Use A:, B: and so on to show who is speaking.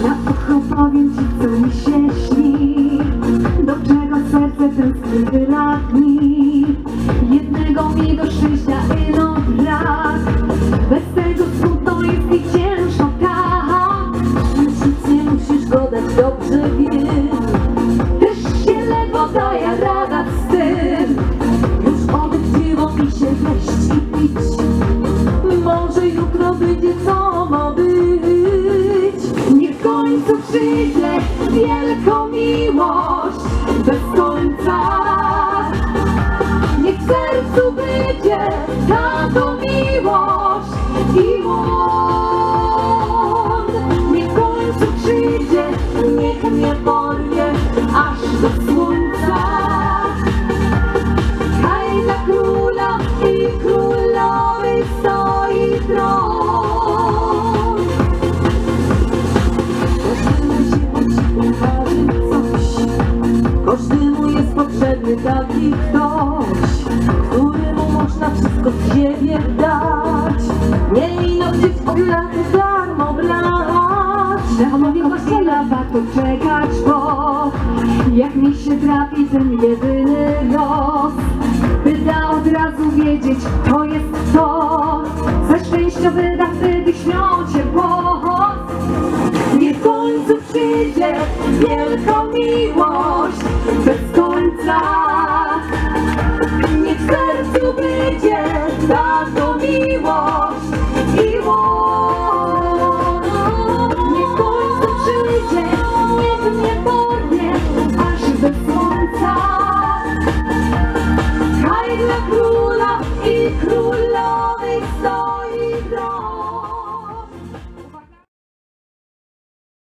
A: Na ucho powiem ci, co mi się śni, do czego serce tęskni tyle dni. Jednego mi do szczęścia ino brak, bez tego smutno jest i ciężko tak. Nic nie musisz go dać, dobrze wiem, też się ledwo daje rada z tym. Już odechciło mi się jeść i pić, może jutro będzie co ma być. Niech w końcu przyjdzie wielką miłość bez końca. Niech w sercu będzie taką miłość i łon. Niech w końcu przyjdzie, niech mnie porwie aż do słońca. Hej, dla króla i królowej stoi tron. Każdemu się po cichu marzy coś, każdemu jest potrzebny taki ktoś, któremu można wszystko z siebie dać. Nie ino gdzieś od lat darmo brać. Na chwila warto czekać, bo jak mi się trafi ten jedyny los, by da od razu wiedzieć, to jest to.